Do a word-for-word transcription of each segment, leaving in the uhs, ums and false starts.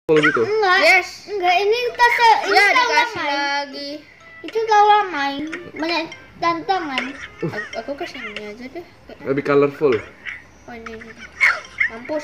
Full gitu. Enggak. Yes. Enggak, ini kita se ini Ya kita dikasih main. lagi. Itu kalau main banyak tantangan. Aku, aku kasih ini aja deh. Lebih colorful. Oh ini, ini. Mampus.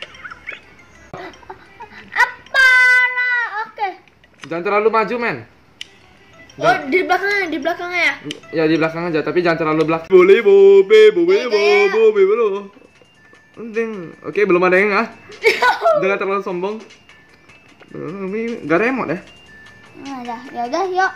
Apalah, oke. Jangan terlalu maju, men. Oh di belakangnya, di belakangnya ya. Ya di belakang aja, tapi jangan terlalu belakang. Boleh, bobe, bobe, Ya, kayak- bobe, bobe. Penting. Oke, belum ada yang ah. Jangan terlalu sombong. Ini gak remote ya. Nah, dah, ya udah, yuk.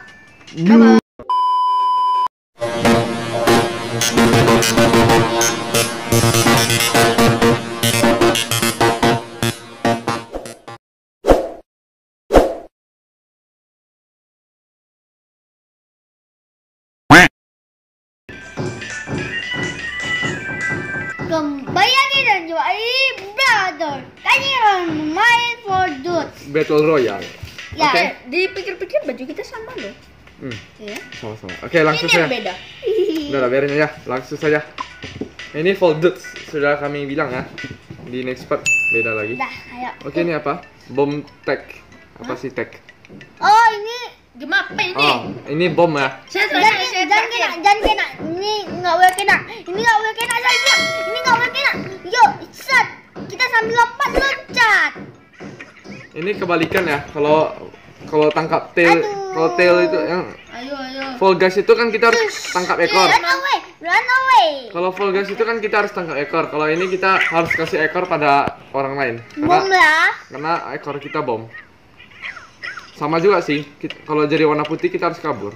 Kembali lagi dan Joai Brother. Kali ini main for dude. Battle Royale. Ya. Oke. Eh, dipikir-pikir baju kita sama loh. Hmm, Ya. sama-sama. Oke, langsung Ini yang saja. beda. Udah lah, biarin aja. Langsung saja. Ini folded, sudah kami bilang ya. Di next part beda lagi. Dah, ayo. Oke, ini apa? Bom tag. Apa sih tag? Oh, ini Game apa ini? Oh, ini bom ya. Saya jangan terakhir, saya jangan kena, terakhir. jangan kena. Ini nggak boleh kena. Ini nggak boleh kena saja. Ini nggak boleh kena. Yuk, set. Kita sambil lompat loncat. Ini kebalikan ya. Kalau kalau tangkap tail, Aduh. kalau tail itu yang Ayo, ayo. Fall Guys itu kan kita harus tangkap ekor. Run away, run away. Kalau Fall Guys itu kan kita harus tangkap ekor. Kalau ini kita harus kasih ekor pada orang lain. Bom Karena, lah. karena ekor kita bom. Sama juga sih. Kita- Kalau jadi warna putih kita harus kabur.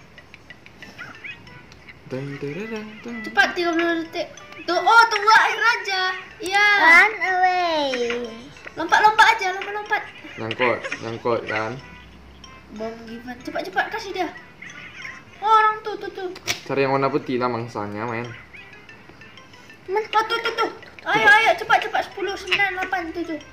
Dun, dun, dun, dun, dun. Cepat tiga puluh detik. Tuh, oh tunggu air aja. Iya. Run away. Lompat-lompat aja, lompat-lompat. Nyangkut, nyangkut kan. Bom Givan. Cepat-cepat kasih dia. Oh, orang tuh, tuh, tuh. Cari yang warna putih lah mangsanya, men. Oh, tuh, tuh, tuh. Ayo, ayo, cepat, cepat. sepuluh, sembilan, delapan, tujuh.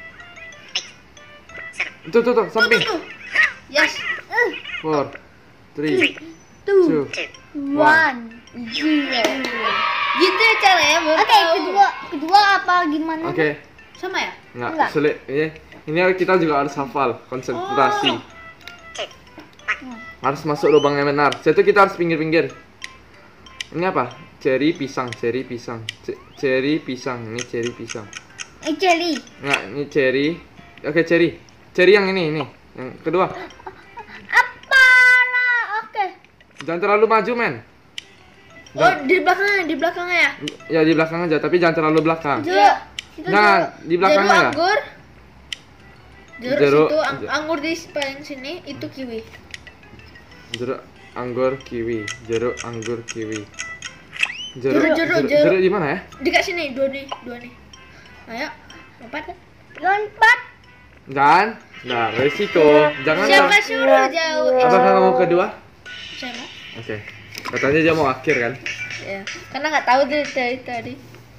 Tuh, tuh, tuh, Tuh, samping. tuh, tuh. Yes. Uh, Four, three, two, two. one, zero. Gitu ya caranya, Bu. Oke, kedua, kedua apa gimana? Oke, Sama ya? nggak Enggak. sulit. Ini, ini kita juga harus hafal, konsentrasi. Oh. Harus masuk lubang yang benar. Situ kita harus pinggir-pinggir. Ini apa? Cherry pisang, cherry pisang, C- cherry pisang. Ini cherry pisang. Eh, jelly. Nggak, ini cherry. Oke, cherry. Cherry yang ini, ini. Yang kedua. Apalah, oke. Jangan terlalu maju, men. Oh, di belakangnya, di belakangnya ya? Ya di belakang aja, tapi jangan terlalu belakang. Iya. Itu Nah, di belakangnya jeruk ya. anggur. Jeruk, Jeruk- situ, ang- jeruk. anggur di paling sini, itu kiwi. Jeruk, anggur, kiwi. Jeruk, anggur, kiwi. Jeruk, jeruk, jeruk, jeruk. jeruk di mana ya? Dekat sini, dua nih, dua nih. Ayo, lompat. Lompat. Jangan. Nah, resiko. Jangan Siapa lah. suruh jauh? Apakah kamu kedua? Saya mau. Oke. Katanya dia mau akhir kan? Ya, karena nggak tahu dari tadi tadi.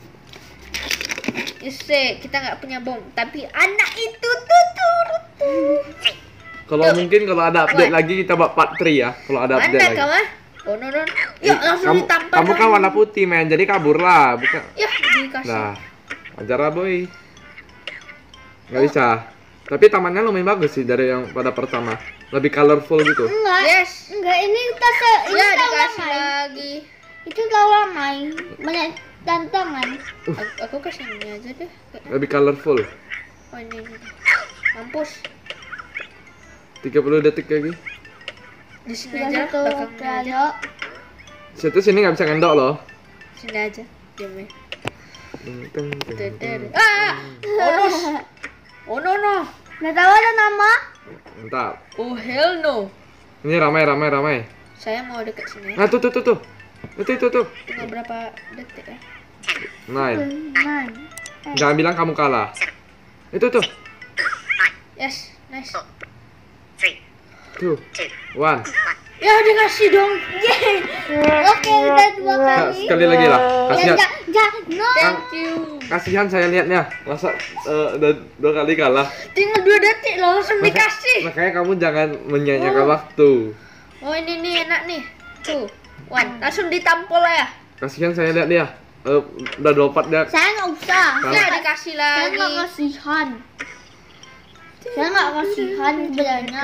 Ise, kita nggak punya bom, tapi anak itu tuh turut tuh. Kalau mungkin kalau ada update lagi kita buat part tiga ya. Kalau ada update Mana lagi. kamu? Oh, no, no. Yuk, Eh, langsung kamu, ditampar. kamu kan warna putih, men. Jadi kabur lah, bukan. Ya, dikasih. Nah, ajar lah, boy. Nggak bisa. Tapi tamannya lumayan bagus sih dari yang pada pertama. Lebih colorful gitu. Enggak. Yes. Enggak, ini kita se ini Ya, kita dikasih main. lagi. Itu kalau main banyak tantangan. Aku, aku kasih ini aja deh. Lebih colorful. Oh, ini, ini. Mampus. tiga puluh detik lagi. Di sini Sudah aja, satu belakangnya aja. kali. Situ sini nggak bisa ngendok loh. Sini aja. Diam ya. Teng, teng, teng, teng. Deder. Ah! Oh no. Oh no no. Nggak tahu ada nama? Mantap. Oh hell no. Ini ramai, ramai, ramai. Saya mau dekat sini. Nah, tuh, tuh, tuh, tuh. Itu, itu, tuh. Tinggal berapa detik ya? Nine. Nine. Jangan bilang kamu kalah. Itu, tuh. Yes, nice. Two, one. Ya dikasih dong. Yeay. Oke, kita dua Nah, kali. sekali lagi lah. Ya, Kasihan, ja, ja, no. Thank you. kasihan saya lihatnya. Masa eh, udah dua kali kalah. Tinggal dua detik loh, langsung Maka- dikasih. Makanya kamu jangan menyanyiakan waktu. Oh ini nih enak nih. Tuh, one. Langsung ditampol ya. Kasihan saya lihat dia. Eh, udah dua part dia. Saya nggak usah. Kalah. Ya dikasih Saya nggak lagi. kasihan. Saya nggak kasihan sebenarnya.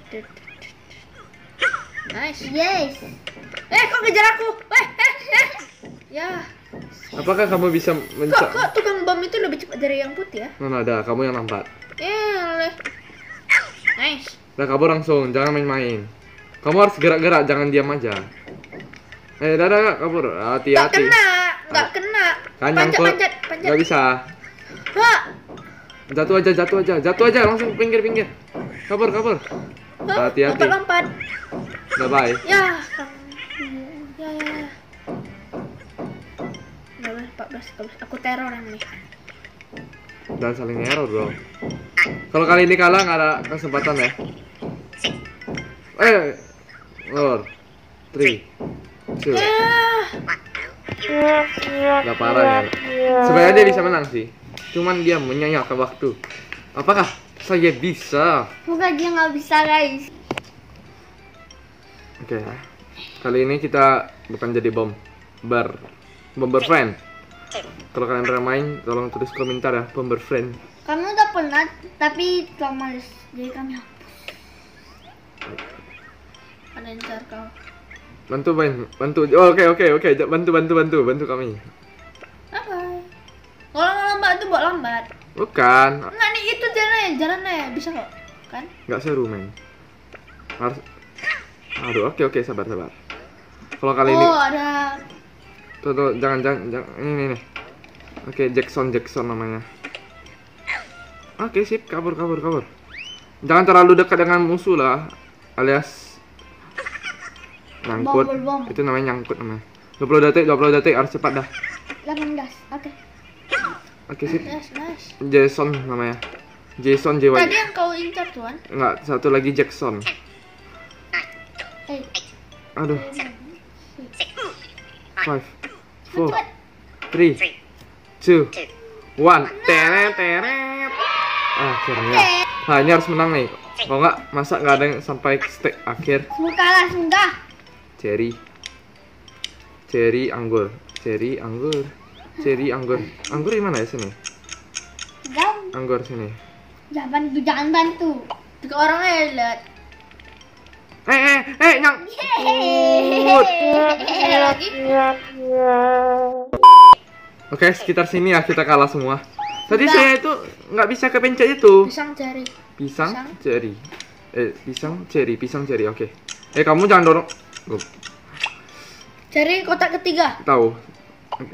Nice. Yes. Eh, kok ngejar aku? Eh, eh, eh. Ya. Apakah kamu bisa Kok, mencak? kok tukang bom itu lebih cepat dari yang putih ya? Mana ada, kamu yang lambat. Eh, leh. Nice. Nah, kabur langsung, jangan main-main. Kamu harus gerak-gerak, jangan diam aja. Eh, dadah, kabur. Nggak Hati-hati. kena, nggak kena. Kan Panjat, nyangkut. panjat, panjat. Nggak bisa. Wah. Jatuh aja, jatuh aja, jatuh aja, langsung pinggir-pinggir. Kabur, kabur. Hah? Hati-hati. Lompat-lompat. Udah bye. Ya, Kang. Ya, ya, ya. Udah, udah, empat belas, empat belas. Aku teror yang ini. Dan saling error, bro. Kalau kali ini kalah nggak ada kesempatan ya. Eh, lor. Three, two. Ya. Gak parah ya. Sebenarnya dia bisa menang sih. Cuman dia menyayangkan waktu. Apakah saya bisa? Semoga dia nggak bisa guys. Oke ya. Kali ini kita bukan jadi bom ber bomber friend. Kalau kalian pernah main, tolong tulis komentar ya, bomber friend. Kami udah pernah, tapi telah males. Jadi kami hapus. Ada yang ngejar kau. Bantu main, bantu. Oh, oke oke oke, bantu bantu bantu bantu kami. Apa? Kalau nggak lambat itu buat lambat. Bukan, Nggak nih itu jalannya, jalannya bisa kok, kan? nggak seru main. Harus. Aduh, oke oke, sabar sabar. Kalau kali ini, Oh ada. tuh, tuh jangan jangan jangan ini ini. nih. Oke, Jackson Jackson namanya. Oke sip, kabur kabur kabur. Jangan terlalu dekat dengan musuh lah, alias nyangkut. Bom, bom. Itu namanya nyangkut namanya. dua puluh detik, dua puluh detik harus cepat dah. delapan belas. Oke. Oke sip. Nice, nice. Jason namanya. Jason J Y. Tadi yang kau incar tuan. Enggak, satu lagi Jackson. Eh, Aduh. Five, four, three, two, one. Teret teret. Ah, akhirnya. Nah, ini harus menang nih. Kalau nggak, masa nggak ada yang sampai step akhir. semua kalah sudah. Cherry, cherry anggur, cherry anggur, cherry anggur. Anggur di mana ya sini? Jauh. Anggur sini. Jangan bantu, jangan bantu. Tiga orang ya lihat. Eh eh eh nyang. Ada lagi. Oke, sekitar sini ya kita kalah semua. Tadi saya itu nggak bisa kepencet itu. Pisang cari. Pisang, Pisang. cherry. Eh, pisang, cherry, pisang, cherry. Oke. Eh, kamu jangan dorong. Gue Cari kotak ketiga. tahu. Oke.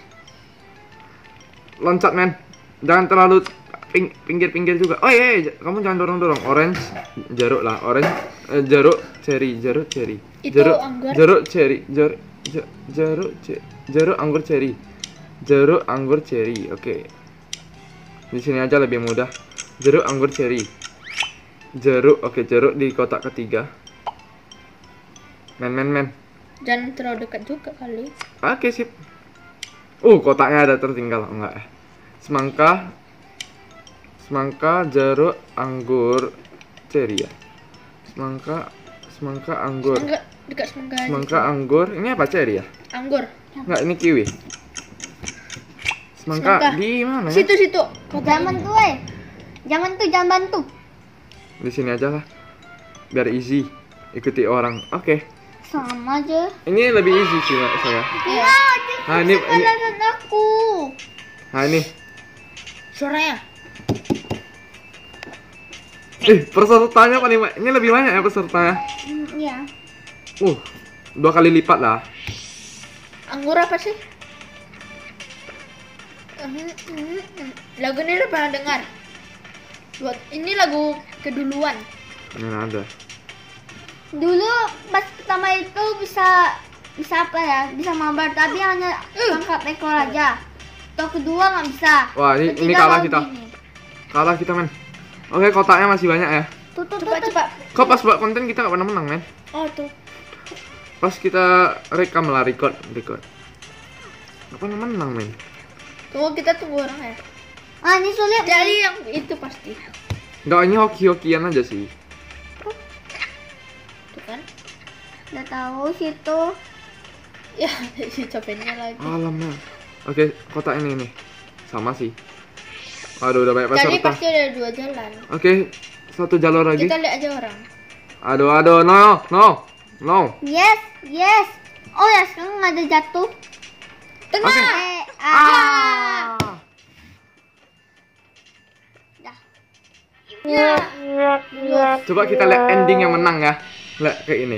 Loncat, men. Jangan terlalu ping- pinggir-pinggir juga. Oh iya, iya, kamu jangan dorong-dorong. Orange, jeruk lah. Orange, eh, jeruk, cherry, jeruk, cherry. Itu Jeruk, anggur. jeruk, cherry, jeruk, je- jeruk, ce- jeruk, anggur, cherry. Jeruk, anggur, cherry. Oke. Di sini aja lebih mudah. Jeruk, anggur, cherry. Jeruk, oke, jeruk di kotak ketiga. Men, men, men. Jangan terlalu dekat juga kali. Oke, sip. Uh, kotaknya ada tertinggal. Enggak ya. Semangka. Semangka, jeruk, anggur, cherry ya. Semangka, semangka, anggur. Enggak dekat semangka. aja. Semangka, anggur. Ini apa, cherry ya? Anggur. Enggak, ini kiwi. Semangka, Semangka. di mana ya? Situ situ. Jangan bantu, eh. Jangan bantu, jangan bantu. Di sini aja lah. Biar easy. Ikuti orang. Oke. Sama aja. Ini lebih easy sih, Mbak, saya. Iya, Nah, ini, ini, jalan aku. nah ini. Suaranya. Eh, pesertanya paling banyak. Ini lebih banyak ya pesertanya. Hmm, iya. Uh, dua kali lipat lah. Anggur apa sih? Lagu ini udah pernah dengar. Buat ini lagu keduluan. Ini ada. Dulu pas pertama itu bisa bisa apa ya? Bisa mabar tapi hanya tangkap ekor aja. Atau kedua nggak bisa. Wah, ini, ini Ketiga kalah baru kita. gini. Kalah kita, men. Oke, kotaknya masih banyak ya. Tuh tuh tuh. Cepat tuh. cepat. Kok pas buat konten kita gak pernah menang, men. Oh tuh. Pas kita rekam lah, record, record. Gak pernah menang, men. Tunggu kita tunggu orang ya. Ah, ini sulit. Jadi yang itu pasti. Gak, ini hoki-hokian aja sih. Tuh kan? Udah tahu situ. Ya si copennya lagi. Alamak. Oke, kotak ini nih. Sama sih. Aduh, udah banyak Jadi peserta. pasti ada dua jalan. Oke, satu jalur lagi. Kita lihat aja orang. Aduh, aduh, no, no, no. Yes, yes. Oh ya, sekarang ada jatuh. Tengah. Eh, ah. Dah. Ya. Coba kita lihat ending yang menang ya. Lihat kayak ini.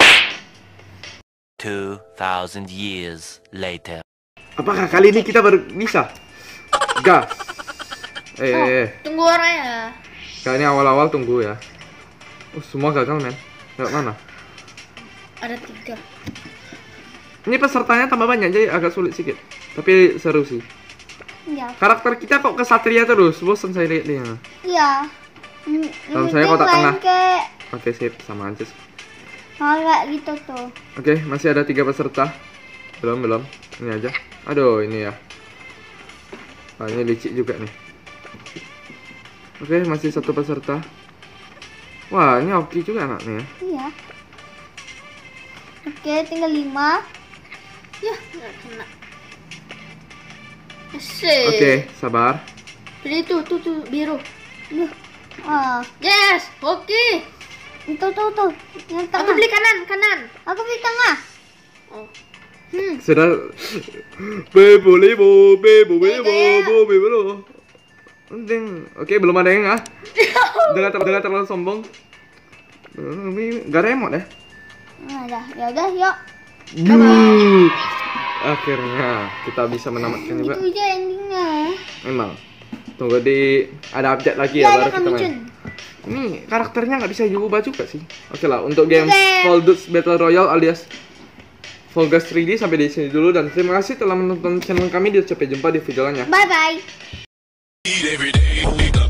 Two thousand years later. Apakah kali ini kita baru bisa? Gas. Eh, eh, eh. Tunggu orangnya. Kayaknya awal-awal tunggu ya. Oh, semua gagal, men. Lewat mana? Ada tiga. Ini pesertanya tambah banyak, jadi agak sulit sedikit. Tapi seru sih. Ya. Karakter kita kok kesatria terus. Bosan saya lihat dia. Iya. Hmm, Kalau yang saya penting kotak main tengah. kayak Oke, sip. Sama aja sih. kayak gitu tuh. Oke, masih ada tiga peserta. Belum, belum. Ini aja. Aduh, ini ya. Ah, ini licik juga nih. Oke, masih satu peserta. Wah, ini oke juga anaknya ya. Iya. Oke, tinggal lima. Ya, nggak kena. Asik. Oke, sabar. Pilih tuh, tuh, tuh, biru. Duh. Ah, Yes, oke. itu tuh tuh. Yang Aku tengah. beli kanan, kanan. Aku di tengah. Oh. Hmm. Sudah. Bebo, lebo, bebo, bebo, Eh, kayak- bebo, bebo, bebo. Penting. Oke, belum ada yang ah. Dengan ter dengan terlalu sombong. Ini gak remote ya. Nah, dah. Ya udah, yuk. Yuh. Akhirnya kita bisa menamatkan juga. Itu aja endingnya. Memang. Tunggu di ada update lagi ya, Ya, baru ya, kita kami main. Jun. Ini karakternya nggak bisa diubah juga sih. Oke lah, untuk game Oke. Fall Dudes Battle Royale alias Fall Guys three D sampai di sini dulu, dan terima kasih telah menonton channel kami. Sampai jumpa di video lainnya. Bye bye. Every day.